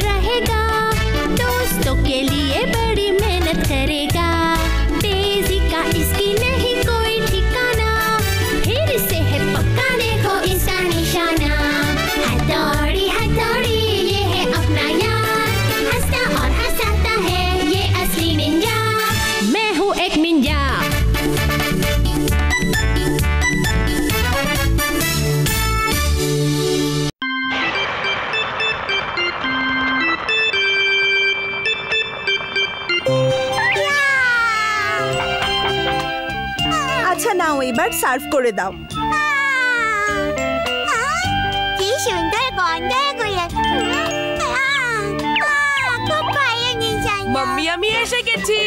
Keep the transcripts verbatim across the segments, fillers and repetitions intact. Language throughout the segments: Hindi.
रहेगा, दोस्तों के लिए बड़ी मेहनत करेगा। तेजी का इसकी नहीं कोई ठिकाना, फिर से है पक्का देखो इसका निशाना। हथौड़ी हथौड़ी ये है अपना यार, हंसता और हंसाता है ये असली निंजा। मैं हूँ एक निंजा। আচ্ছা নাও এবার সার্ভ করে দাও। কি সুন্দর গন্ধ এগুলো। খুব ভালো নিশানা। মাম্মি আমি এসে গেছি।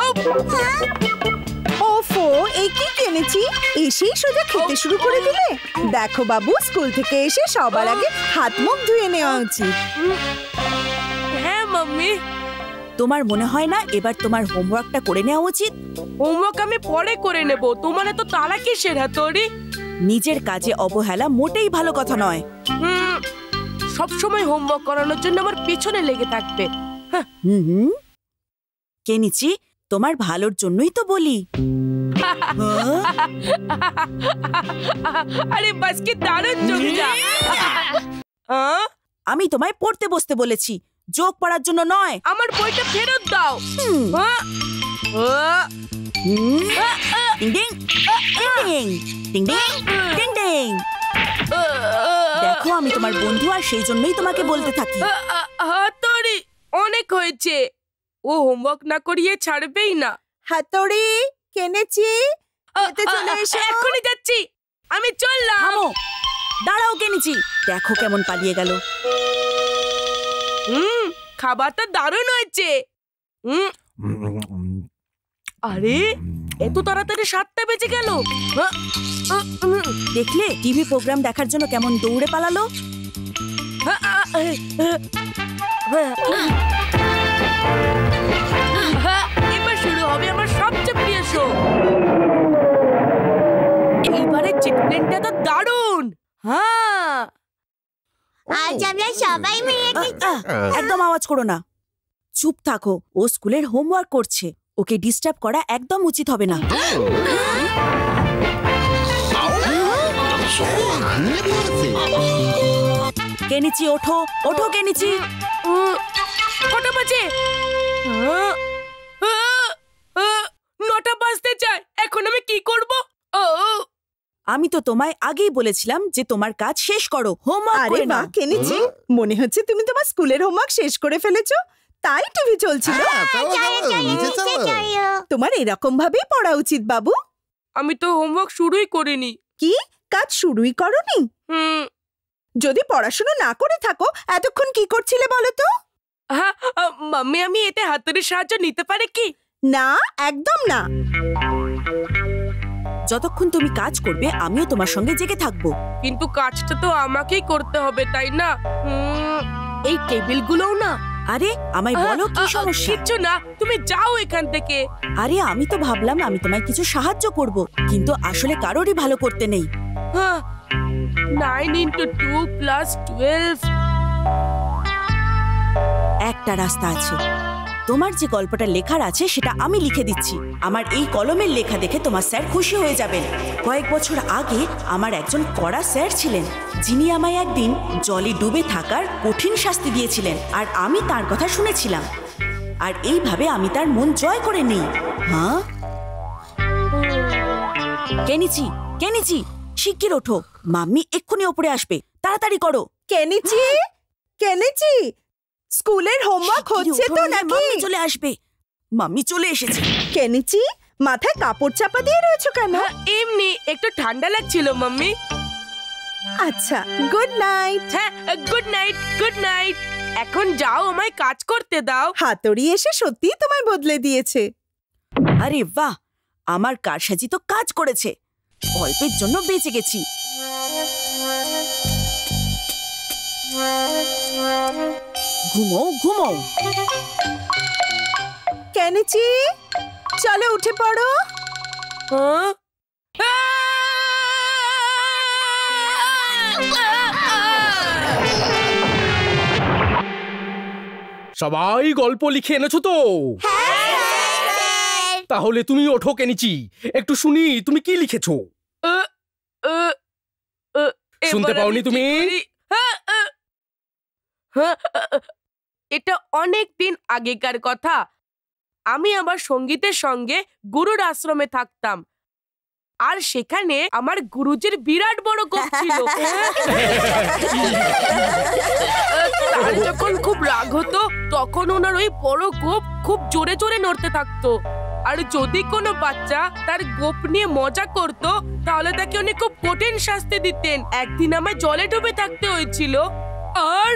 ওফো, এই কি কিনেছি? এসেই সোজা খেতে শুরু করে দিলে। দেখো বাবু, স্কুল থেকে এসে সবার আগে হাত মুখ ধুয়ে নেওয়া উচিত। হ্যাঁ মাম্মি। তোমার মনে হয় না এবার তোমার হোমওয়ার্কটা করে নেওয়া উচিত? হোমওয়ার্ক আমি পরে করে নেব। তোমার তো তালা কিসের হাতুড়ি? নিজের কাজে অবহেলা মোটেই ভালো কথা নয়। সব সময় হোমওয়ার্ক করানোর জন্য আমার পিছনে লেগে থাকবে। হুম হুম কেনিচি, তোমার ভালোর জন্যই তো বলি। আরে বাস কি দারুণ জমিটা। আমি তোমায় পড়তে বসতে বলেছি, যোগ পড়ার জন্য নয়। আমার বইটা ফেরত দাও। দেখো আমি তোমার বন্ধু, আর সেই জন্যই তোমাকে বলতে থাকি। হাতুড়ি অনেক হয়েছে, ও হোমওয়ার্ক না করিয়ে ছাড়বেই না। হাতুড়ি কিনেছি, এখনই যাচ্ছি। আমি চললাম। থামো, দাঁড়াও কেনিচি, দেখো কেমন পালিয়ে গেল। হুম খাবারটা দারুণ হয়েছে। আরে এত তাড়াতাড়ি সাতটা বেজে গেল। দেখলে টিভি প্রোগ্রাম দেখার জন্য কেমন দৌড়ে পালালো। এবার শুরু হবে আমার সবচেয়ে প্রিয় শো। এইবারে চিটপ্লেনটা তো দারুণ। হ্যাঁ আজ আমরা সবাই মিলে একদম আওয়াজ করো না, চুপ থাকো। ও স্কুলের হোমওয়ার্ক করছে, ওকে ডিস্টার্ব করা একদম উচিত হবে না। কেনিচি ওঠো, ওঠো কেনিচি। কটা বাজে? নটা বাজতে চায়। এখন আমি কি করব? আমি তো তোমায় আগেই বলেছিলাম যে তোমার কাজ শেষ করো, হোমওয়ার্ক করে নাও। কেনিচি, মনে হচ্ছে তুমি তোমার স্কুলের হোমওয়ার্ক শেষ করে ফেলেছো, তাই টিভি চলছিল। তোমার এরকম ভাবেই পড়া উচিত বাবু। আমি তো হোমওয়ার্ক শুরুই করিনি। কি কাজ শুরুই করনি? হুম যদি পড়াশোনা না করে থাকো এতক্ষণ কি করছিলে বলো তো? হ্যাঁ মাম্মি, আমি এতে হাতুড়ির সাহায্য নিতে পারি কি? না, একদম না। যতক্ষণ তুমি কাজ করবে আমিও তোমার সঙ্গে জেগে থাকবো। কিন্তু কাজটা তো আমাকেই করতে হবে, তাই না? এই টেবিলগুলোও না। আরে আমায় বলো কি সমস্যা? কিচ্ছু না, তুমি যাও এখান থেকে। আরে আমি তো ভাবলাম আমি তোমায় কিছু সাহায্য করব, কিন্তু আসলে কারোরই ভালো করতে নেই। Nine into two plus twelve. একটা রাস্তা আছে। তোমার যে গল্পটা লেখার আছে সেটা আমি লিখে দিচ্ছি। আমার এই কলমের লেখা দেখে তোমার স্যার খুশি হয়ে যাবেন। কয়েক বছর আগে আমার একজন কড়া স্যার ছিলেন, যিনি আমায় একদিন জলে ডুবে থাকার কঠিন শাস্তি দিয়েছিলেন, আর আমি তার কথা শুনেছিলাম। আর এইভাবে আমি তার মন জয় করে নিই। হ্যাঁ কেনিচি, কেনিচি শিগগির ওঠো, মাম্মি এক্ষুনি ওপরে আসবে, তাড়াতাড়ি করো। কেনিচি, কেনিচি, স্কুলের হোমওয়ার্ক হচ্ছে তো নাকি? মাম্মি চলে আসবে। মাম্মি চলে এসেছে। কেনিচি, মাথায় কাপড় চাপা দিয়ে রয়েছো কেন? এমনি একটু ঠান্ডা লাগছিল মাম্মি। আচ্ছা, গুড নাইট। হ্যাঁ গুড নাইট, গুড নাইট। এখন যাও, আমায় কাজ করতে দাও। হাতুড়ি এসে সত্যিই তোমায় বদলে দিয়েছে। আরে বাহ, আমার কারসাজি তো কাজ করেছে। অল্পের জন্য বেঁচে গেছি। ঘুমো ঘুমো। কেনিচি, চলো উঠে পড়ো। হ্যাঁ সবাই গল্প লিখে এনেছো তো? তাহলে তুমি ওঠো কেনিচি, একটু শুনি তুমি কি লিখেছো। শুনতে পাওনি তুমি? এটা অনেক দিন আগেকার কথা। আমি আমার সঙ্গীতের সঙ্গে গুরুর আশ্রমে থাকতাম, আর সেখানে আমার গুরুজির বিরাট বড় গোপ ছিল। তার যখন খুব রাগ হতো তখন ওনার ওই বড় গোপ খুব জোরে জোরে নড়তে থাকতো, আর যদি কোনো বাচ্চা তার গোপ নিয়ে মজা করত তাহলে তাকে উনি খুব কঠিন শাস্তি দিতেন। একদিন আমায় জলে ডুবে থাকতে হয়েছিল। আর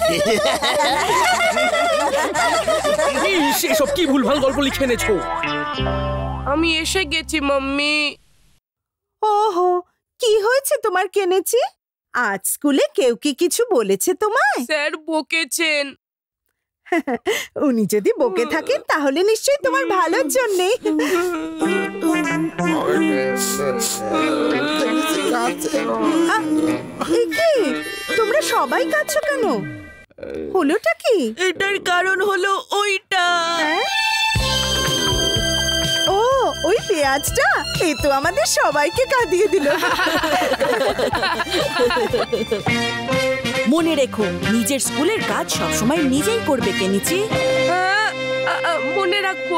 এসব কি ভুলভাল গল্প লিখে এনেছো? আমি এসে গেছি মাম্মি। ওহো, কি হয়েছে তোমার কেনেছি? আজ স্কুলে কেউ কি কিছু বলেছে তোমায়? স্যার বকেছেন। উনি যদি বকে থাকেন তাহলে নিশ্চয়ই তোমার ভালোর জন্যই। তোমরা সবাই কাঁদছো কেন? হলোটা কি? এটার কারণ হলো ওইটা। ও, ওই পেঁয়াজটা, এ তো আমাদের সবাইকে কাঁদিয়ে দিল। মনে রেখো, নিজের স্কুলের কাজ সবসময় নিজেই করবে কেনিচি। মনে রাখবো।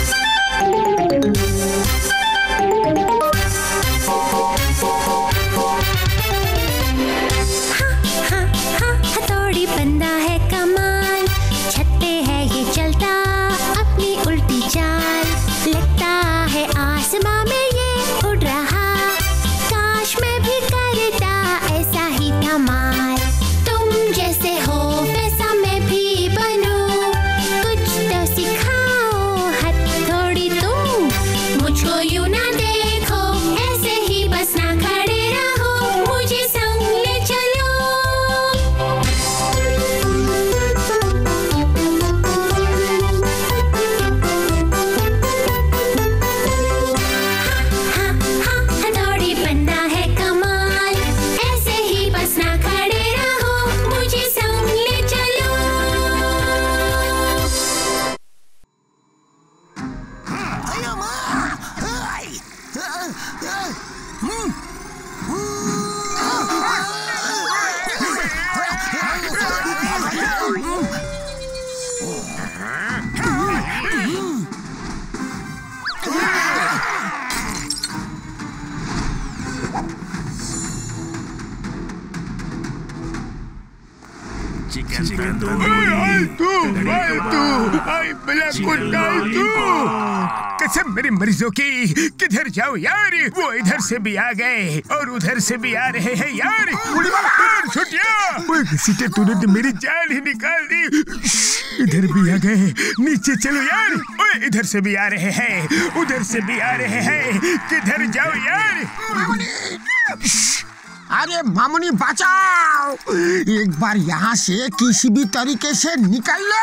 हथौड़ी बंदा है कमाल, छत पे है ये चलता अपनी उल्टी चाल, लगता है आसमां में ये उड़ रहा, काश मैं भी करता ऐसा ही धमाल, तुम जैसे हो वैसा मैं भी बनूं, कुछ तो सिखाओ हथौड़ी तुम, मुझको यूं ना देखो ऐसे ही बस ना खड़े रहो, मुझे संग ले चलो। हथौड़ी बंदा है कमाल, ऐसे ही बस ना खड़े रहो, मुझे संग ले चलो। कसम मेरे मरीजों की, किधर जाओ यार, वो इधर से भी आ गए और उधर से भी आ रहे हैं यार। छुटिया, सीटे तूने तो मेरी जान ही निकाल दी। इधर भी आ गए, नीचे चलो यार। ओए इधर से भी आ रहे हैं, उधर से भी आ रहे हैं, किधर जाओ यार। अरे मामुनी बचाओ, एक बार यहाँ से किसी भी तरीके से निकल लो।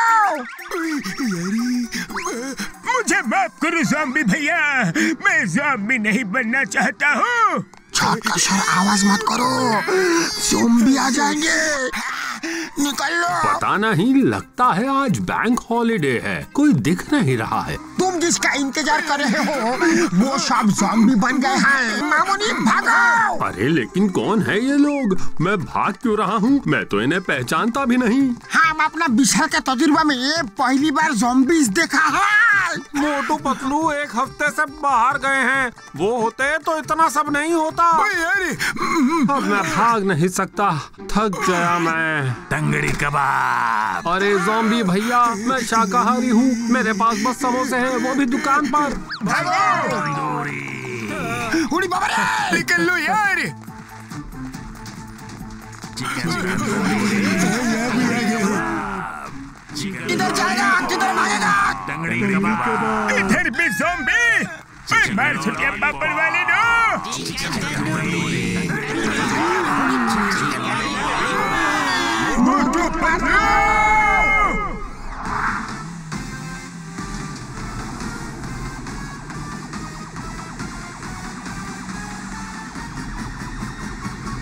मुझे माफ करो ज़ॉम्बी भैया, मैं ज़ॉम्बी नहीं बनना चाहता हूँ। छोटा सर आवाज मत करो, ज़ॉम्बी आ जाएंगे, निकल लो। पता नहीं, लगता है आज बैंक हॉलिडे है, कोई दिख नहीं रहा है। तुम जिसका इंतजार कर रहे हो वो सब ज़ॉम्बी बन गए हैं। मामुनी भागो। अरे लेकिन कौन है ये लोग? मैं भाग क्यों रहा हूँ? मैं तो इन्हें पहचानता भी नहीं। हम अपना विशाल के तजुर्बा में ये पहली बार ज़ॉम्बीज़ देखा है। मोटू पतलू एक हफ्ते से बाहर गए हैं, वो होते तो इतना सब नहीं होता। अब मैं भाग नहीं सकता, थक गया मैं। तंगड़ी कबाब। अरे ज़ॉम्बी भैया, मैं शाकाहारी हूँ, मेरे पास बस समोसे हैं, वो भी दुकान पर। उड़ी बाबा रे, निकल लो यार। किधर जाएगा, किधर भागेगा? तंगड़ी कबाब। इधर भी ज़ॉम्बी, मार छुटिया पापड़ वाले दो। मोटू पतलू।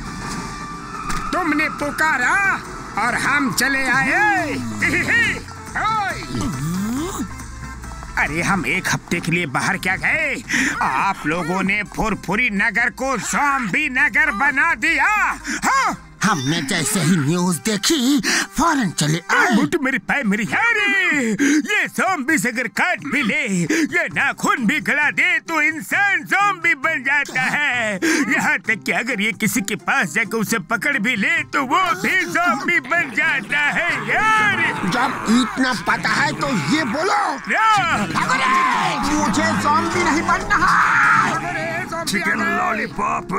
तुमने पुकारा और हम चले आए। अरे हम एक हफ्ते के लिए बाहर क्या गए, आप लोगों ने फुरफुरी नगर को ज़ॉम्बी नगर बना दिया। हाँ? हमने जैसे ही न्यूज़ देखी फौरन चले आए। मुट मेरे पैर मेरी यारी, ये ज़ॉम्बी से अगर काट भी ले, ये नाखून भी गला दे तो इंसान ज़ॉम्बी बन जाता है। यहाँ तक कि अगर ये किसी के पास जाकर उसे पकड़ भी ले तो वो भी ज़ॉम्बी बन जाता है यार। जब इतना पता है तो ये बोलो, मुझे ज़ॉम्बी नहीं बनना है। Chicken lollipop.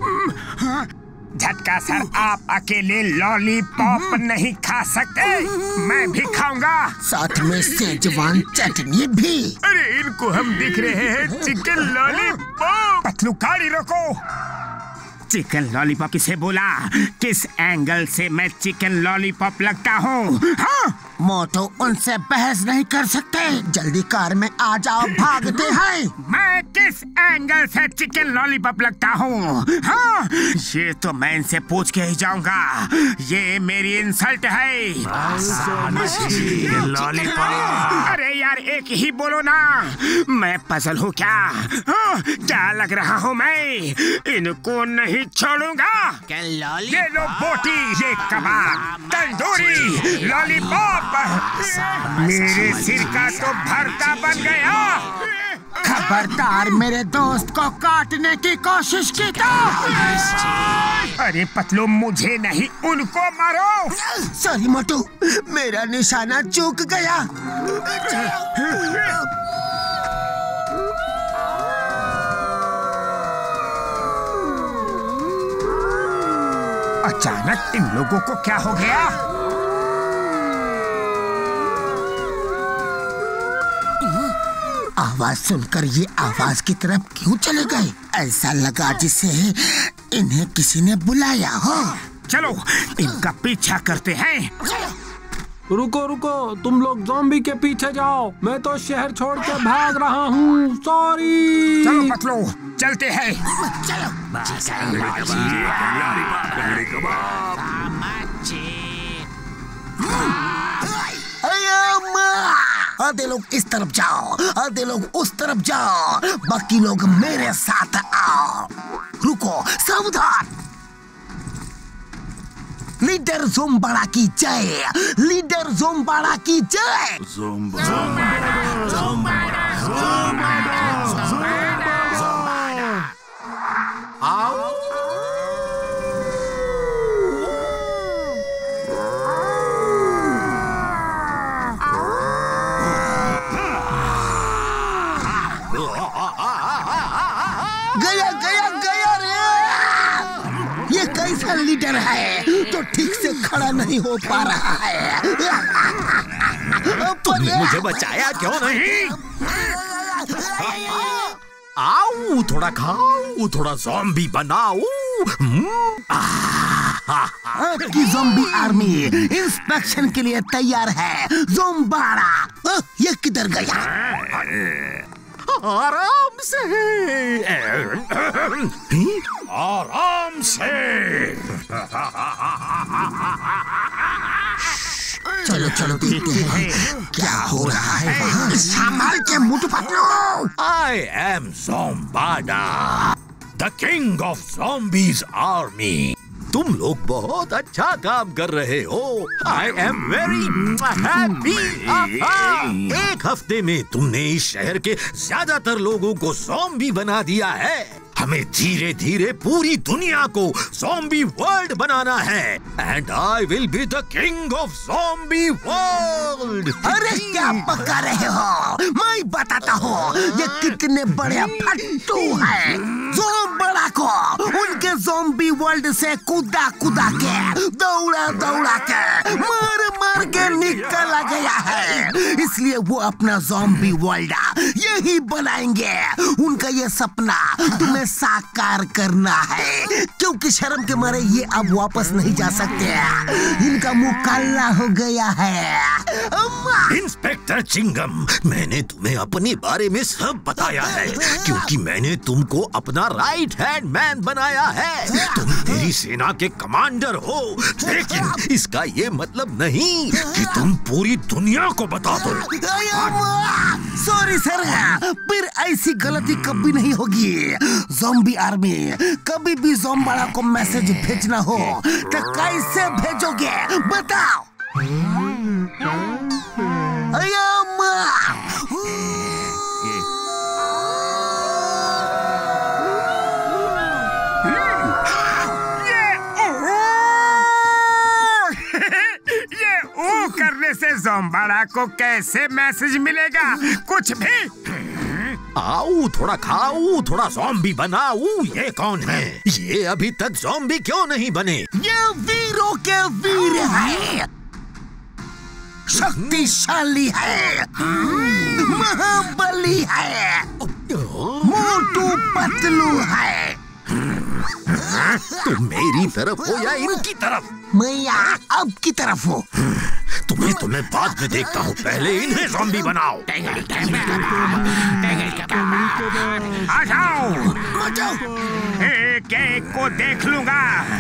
झटका सर, आप अकेले लॉलीपॉप नहीं खा सकते, मैं भी खाऊंगा, साथ में सेजवान चटनी भी। अरे इनको हम दिख रहे हैं चिकन लॉलीपॉप। पतलू गाड़ी रोको। चिकन लॉलीपॉप किसे बोला? किस एंगल से मैं चिकन लॉलीपॉप लगता हूँ? हाँ? मोटो उनसे बहस नहीं कर सकते, जल्दी कार में आ जाओ, भागते हैं। मैं किस एंगल से चिकन लॉलीपॉप लगता हूँ? हाँ? ये तो मैं इनसे पूछ के ही जाऊंगा, ये मेरी इंसल्ट है। लॉलीपॉप। अरे यार एक ही बोलो ना, मैं पजल हूँ क्या? हाँ? क्या लग रहा हूँ मैं? इनको नहीं छोड़ूंगा। ये लो बोटी, ये कबाब, तंदूरी, लॉलीपॉप, मेरे सिर का तो भरता बन गया। खबरदार मेरे दोस्त को काटने की कोशिश की तो। अरे पतलू, मुझे नहीं उनको मारो। सॉरी मोटू, मेरा निशाना चूक गया। अचानक इन लोगों को क्या हो गया? आवाज सुनकर ये आवाज की तरफ क्यों चले गए? ऐसा लगा जिसे इन्हें किसी ने बुलाया हो। चलो इनका पीछा करते हैं। रुको रुको, तुम लोग ज़ॉम्बी के पीछे जाओ, मैं तो शहर छोड़ के भाग रहा हूँ। सॉरी। चलो पतलू, चलते हैं। चलो। आधे लोग इस तरफ जाओ, आधे लोग उस तरफ जाओ, बाकी लोग मेरे साथ आओ। रुको, सावधान। लीडर ज़ोम्बाड़ा की जय, लीडर ज़ोम्बाड़ा की जय। आओ। गया गया गया रे! ये कैसा लीडर है जो ठीक से खड़ा नहीं हो पा रहा है? तुमने मुझे बचाया क्यों नहीं? आओ, थोड़ा खाओ, थोड़ा ज़ॉम्बी बनाओ। आपकी ज़ॉम्बी आर्मी इंस्पेक्शन के लिए तैयार है। ज़ोम्बाड़ा, ये किधर गया? आराम से, आराम से। चलो चलो देखते हैं क्या हो रहा है वहाँ। संभाल के मुट्ठी पकड़ो। I am Zombada, the king of zombies army. तुम लोग बहुत अच्छा काम कर रहे हो। I am very happy. एक हफ्ते में तुमने इस शहर के ज्यादातर लोगों को ज़ॉम्बी बना दिया है। हमें धीरे धीरे पूरी दुनिया को ज़ॉम्बी वर्ल्ड बनाना है। And I will be the king of zombie world. अरे क्या पका रहे हो? मैं बताता हूँ ये कितने बड़े फट्टू हैं। ज़ोम्बाड़ा को उनके ज़ॉम्बी वर्ल्ड से कूदा कूदा के, दौड़ा दौड़ा के, मार मार के निकला गया है। इसलिए वो अपना ज़ॉम्बी वर्ल्ड यही बनाएंगे। उनका ये सपना तुम्हें साकार करना है, क्योंकि शर्म के मारे ये अब वापस नहीं जा सकते। इनका मुँह काला हो गया है। इंस्पेक्टर मिस्टर चिंगम, मैंने तुम्हें अपने बारे में सब बताया है, क्योंकि मैंने तुमको अपना राइट हैंड मैन बनाया है। तुम मेरी सेना के कमांडर हो, लेकिन इसका ये मतलब नहीं कि तुम पूरी दुनिया को बता दो। सॉरी सर, फिर ऐसी गलती कभी नहीं होगी। ज़ॉम्बी आर्मी, कभी भी ज़ॉम्बाड़ा को मैसेज भेजना हो तो कैसे भेजोगे बताओ? ये ओ करने से ज़ॉम्बाड़ा को कैसे मैसेज मिलेगा? कुछ भी। आओ थोड़ा खाओ, थोड़ा ज़ॉम्बी बनाओ। ये कौन है? ये अभी तक ज़ॉम्बी क्यों नहीं बने? ये वीरों के वीर है, शक्तिशाली है, महाबली है, मोटू पतलू है। तुम मेरी तरफ हो या इनकी तरफ? मैं अब की तरफ हूँ। तुम्हें तो मैं बाद में देखता हूँ, पहले इन्हें ज़ॉम्बी बनाओ। आ जाओ, एक एक को देख लूंगा।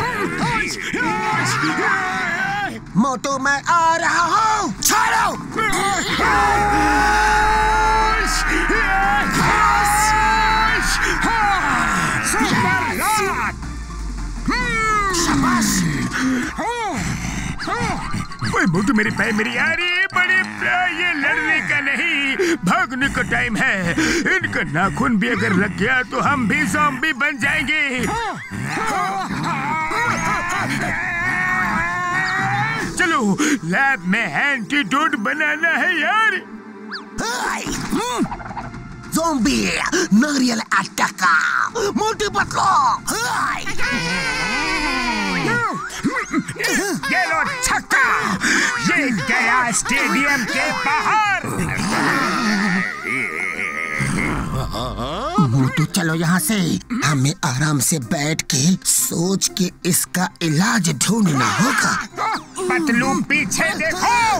मोटू मैं आ रहा हूँ, छोड़ो। ओए मोटू, मेरे पैर मेरी यारी बड़े, ये लड़ने का नहीं, भागने का टाइम है। इनका नाखून भी अगर लग गया तो हम भी ज़ॉम्बी बन जाएंगे। चलो लैब में एंटीडोट बनाना है यार। ज़ॉम्बी नारियल अटका, मोटू पतलू। ये लो छक्का, ये गया स्टेडियम के बाहर। मोटू चलो यहाँ से, हमें आराम से बैठ के सोच के इसका इलाज ढूंढना होगा। पतलू पीछे देखो।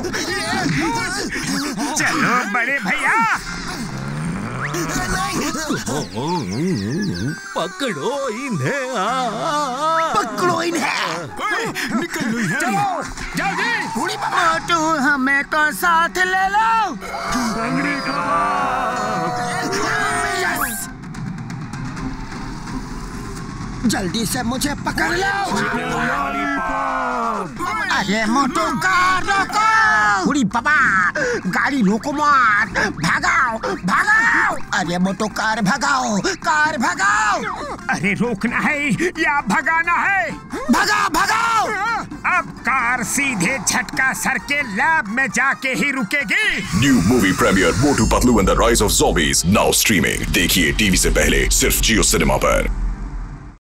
चलो बड़े भैया, पकड़ो इन्हें, पकड़ो इन्हें। निकल लो यहाँ। चलो जल्दी। मोटू हमें तो साथ ले लो। जल्दी से मुझे पकड़ लो। अरे मोटू कार रोको। उड़ी बाबा, गाड़ी रोको मत, भगाओ भगाओ। अरे मोटू कार भगाओ, कार भगाओ। अरे रोकना है या भगाना है? भगाओ भगाओ। अब कार सीधे झटका सर के लैब में जाके ही रुकेगी। New movie premiere Motu Patlu and the rise of zombies now streaming. देखिए टीवी से पहले सिर्फ जियो सिनेमा पर।